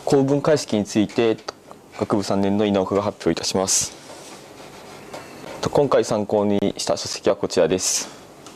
構文解析について学部3年の稲岡が発表いたします。今回参考にした書籍はこちらです。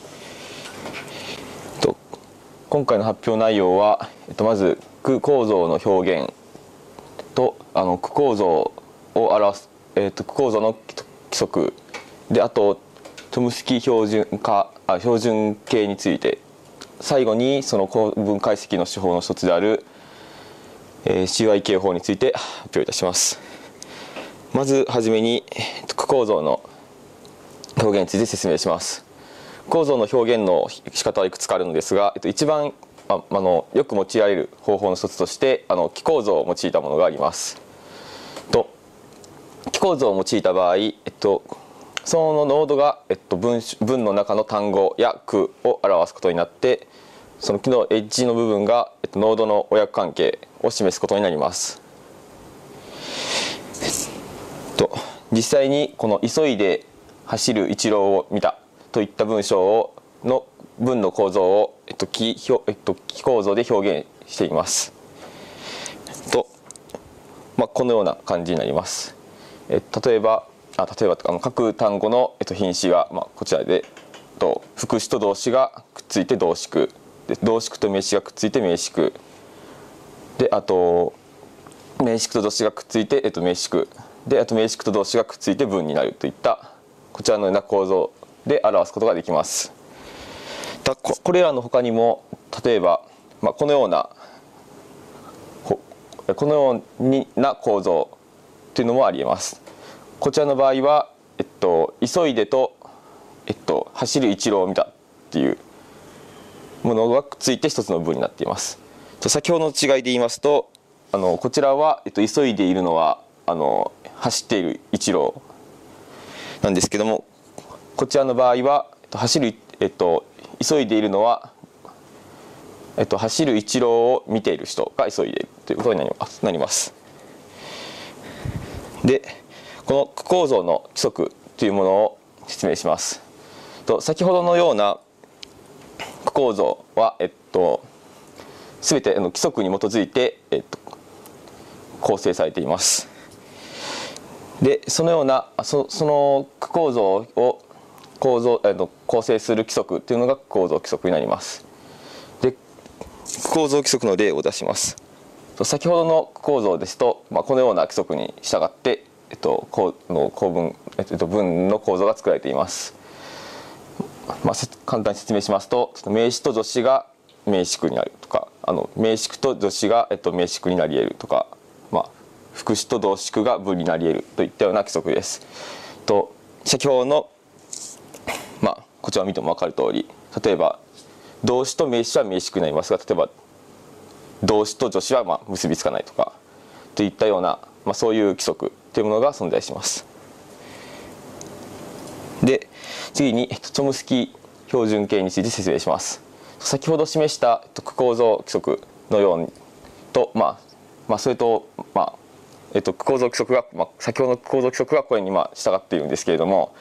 今回の発表内容は、まず句構造の表現と句構造を表す、句構造の規則で、あとチョムスキー標準形について、最後にその構文解析の手法の一つである、CY 形法について発表いたします。まずはじめに句構造の表現について説明します。構造の表現の仕方はいくつかあるのですが、一番よく用いられる方法の一つとして記構造を用いたものがあります。記構造を用いた場合、そのノードが、文の中の単語や句を表すことになって、その記のエッジの部分が、ノードの親子関係を示すことになります。実際にこの急いで走る一郎を見たといった文章の文の構造を記構造で表現しています。このような感じになります。例えば各単語の品詞がこちらで、副詞と動詞がくっついて動詞句で、動詞句と名詞がくっついて名詞句で、あと名詞句と動詞がくっついて名詞句で、あと名詞句と動詞がくっついて文になるといったこちらのような構造で表すことができます。これらの他にも、例えばこのような構造というのもありえます。こちらの場合は、急いでと、走る一郎を見たっていうものがくっついて一つの文になっています。先ほどの違いで言いますと、こちらは、急いでいるのは走っている一郎なんですけども、こちらの場合は急いでいるのは、走る一郎を見ている人が急いでいるということになります。で、この句構造の規則というものを説明します。先ほどのような句構造は、全て規則に基づいて、構成されています。で、そのようなその句構造を構成する規則というのが句構造規則になります。で、句構造規則の例を出します。先ほどの句構造ですと、このような規則に従って文の構造が作られています。簡単に説明しますと、名詞と助詞が名詞句になるとか、名詞句と助詞が名詞句になり得るとか、副詞と動詞句が文になり得るといったような規則です。先ほどのこちらを見ても分かる通り、例えば動詞と名詞は名詞句になりますが、例えば動詞と助詞は結びつかないとかといったような、そういう規則というものが存在します。で、次にチョムスキー標準形について説明します。先ほど示した句構造規則のようにそれと句構造規則が、先ほどの句構造規則がこれに従っているんですけれども、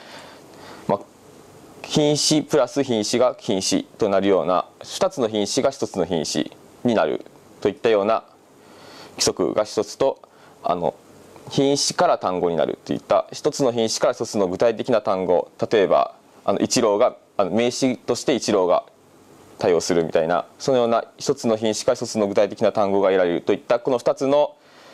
品詞プラス品詞が品詞となるような、2つの品詞が1つの品詞になるといったような規則が1つと、品詞から単語になるといった1つの品詞から1つの具体的な単語、例えば一郎が名詞として一郎が対応するみたいな、そのような1つの品詞から1つの具体的な単語が得られるといったこの2つの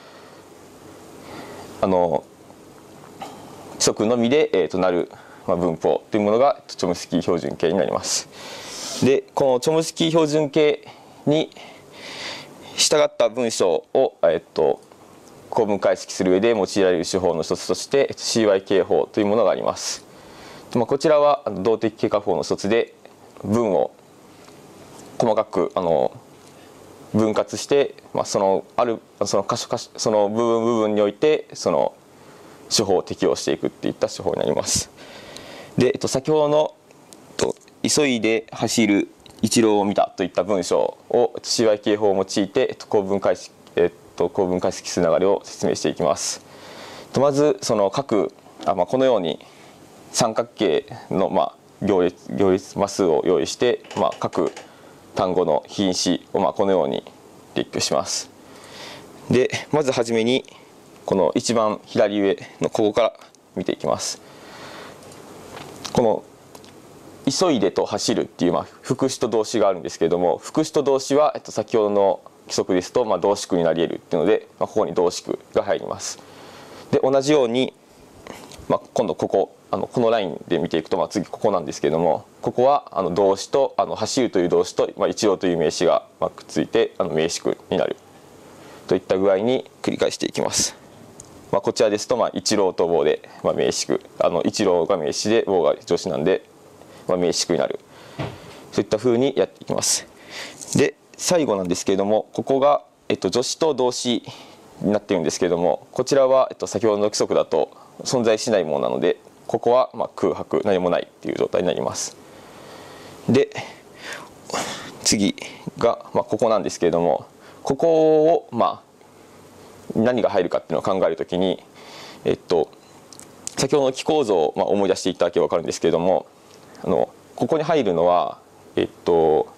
規則のみで、なる文法というものがチョムスキー標準形になります。で、このチョムスキー標準形に従った文章を、構文解析する上で用いられる手法の一つとして CY 形法というものがあります。こちらは動的経過法の一つで、文を細かく分割して、その部分においてその手法を適用していくっていった手法になります。で、先ほどの急いで走る一郎を見たといった文章を CY 形法を用いて構文解析する流れを説明していきます。まずそのこのように三角形の行列マスを用意して、各単語の品詞をこのように列挙します。 でまずはじめにこの一番左上のここから見ていきます。この急いでと走るっていう副詞と動詞があるんですけれども、副詞と動詞は先ほどの規則ですと動詞句になり得るっていうので、ここに動詞句が入ります。で同じように、今度このラインで見ていくと、次ここなんですけれども、ここは動詞と走るという動詞と一郎という名詞がくっついて名詞句になるといった具合に繰り返していきます。こちらですと一郎と棒で名詞句、一郎が名詞で棒が助詞なんで名詞句になる、そういったふうにやっていきます。で最後なんですけれども、ここが助詞と動詞になっているんですけれども、こちらは先ほどの規則だと存在しないものなので、ここは空白、何もないっていう状態になります。で次がここなんですけれども、ここを何が入るかっていうのを考えるときに、先ほどの記構造を思い出していただければ分かるんですけれども、ここに入るのはこ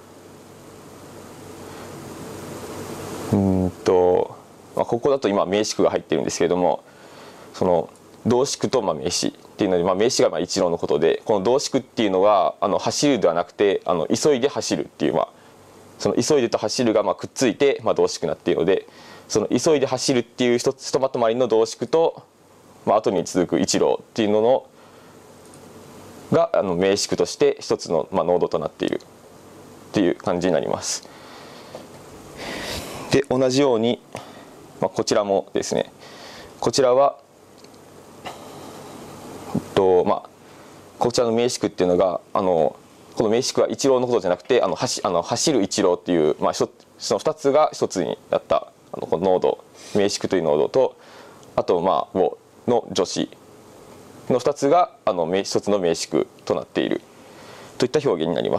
こだと今名詞句が入ってるんですけれども、その動詞句と名詞っていうので、名詞が一郎のことで、この動詞句っていうのが走るではなくて急いで走るっていう、その急いでと走るがくっついて動詞句になっているので、その急いで走るっていうひとまとまりの動詞句と、後に続く一郎っていうのが名詞句として一つの濃度となっているっていう感じになります。で同じように、こちらもですね、こちらはこちらの名詞句っていうのがこの名詞句は一郎のことじゃなくて走る一郎っていう、その2つが一つになったこの濃度、名詞句という濃度と、あとをの助詞の2つが一つの名詞句となっているといった表現になります。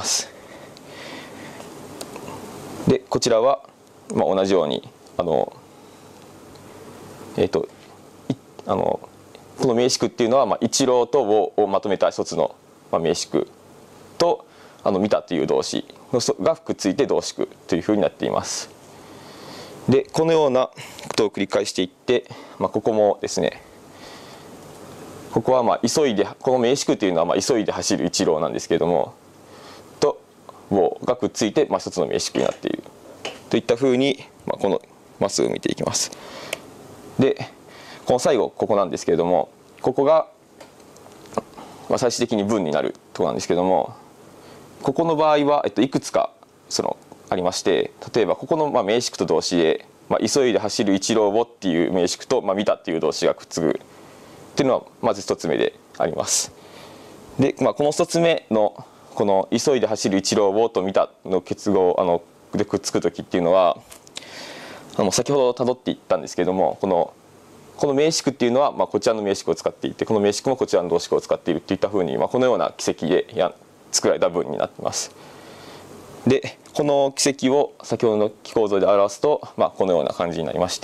でこちらは同じようにこの名詞句っていうのは一郎とをまとめた一つの名詞句と見たという動詞がくっついて動詞句というふうになっています。でこのようなことを繰り返していって、ここもですね、ここは急いで、この名詞句というのは急いで走る一郎なんですけれども、とをがくっついて一つの名詞句になっているといったふうに、このまっすぐ見ていきます。でこの最後ここなんですけれども、ここが最終的に文になるところなんですけども、ここの場合はいくつかありまして、例えばここの名詞句と動詞で急いで走る一郎をっていう名詞句と見たっていう動詞がくっつくっていうのはまず一つ目であります。で、この一つ目のこの急いで走る一郎をと見たの結合でくっつく時っていうのは先ほどたどっていったんですけれども、この名詞句っていうのはこちらの名詞句を使っていて、この名詞句もこちらの動詞句を使っているといったふうにこのような軌跡で作られた文になっています。でこの軌跡を先ほどの記構造で表すと、このような感じになりまして、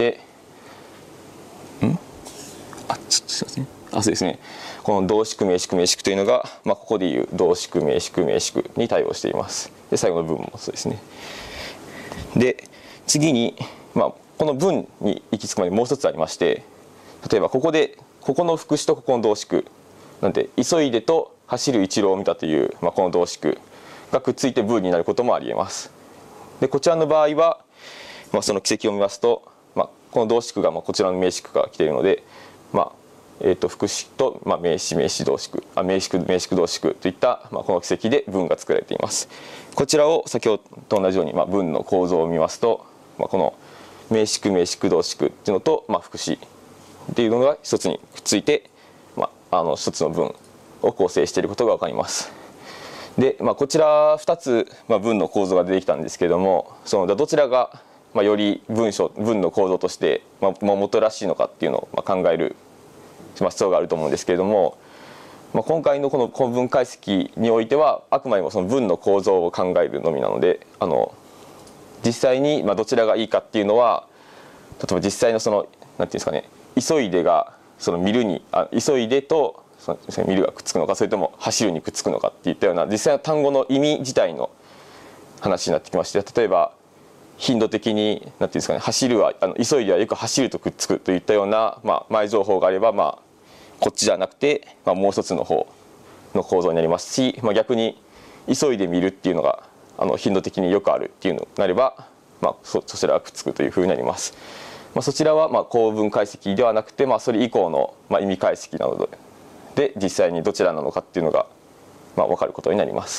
そうですね、この動詞句名詞句名詞句というのが、ここでいう動詞句名詞句名詞句に対応しています。で最後の文もそうですね。で次に、この文に行き着くまでもう一つありまして、例えばここの副詞とここの動詞句なんで、急いでと走る一郎を見たという、この動詞句がくっついて文になることもありえます。でこちらの場合は、その軌跡を見ますと、この動詞句がこちらの名詞句から来ているので、副詞と名詞名詞動詞句名詞句名詞句動詞句といった、この軌跡で文が作られています。こちらを先ほどと同じように、文の構造を見ますと、この名詞句名詞句動詞句っていうのと、副詞っていうのが一つにくっついて、一つの文を構成していることが分かります。で、こちら2つ、文の構造が出てきたんですけれども、どちらが、より文の構造として、元らしいのかっていうのを考える必要があると思うんですけれども、今回のこの古文解析においてはあくまでもその文の構造を考えるのみなので、実際にどちらがいいかっていうのは、例えば実際のなんていうんですかね、急いでが見るに急いでと見るがくっつくのか、それとも走るにくっつくのかっていったような実際の単語の意味自体の話になってきまして、例えば頻度的に何ていうんですかね、走るは急いではよく走るとくっつくといったような、前情報があれば、こっちじゃなくて、もう一つの方の構造になりますし、逆に急いで見るっていうのが頻度的によくあるっていうのになれば、そちらがくっつくというふうになります。そちらは構文解析ではなくて、それ以降の意味解析などで実際にどちらなのかっていうのが分かることになります。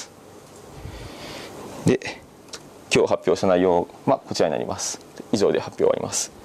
で、今日発表した内容はこちらになります。以上で発表終わります。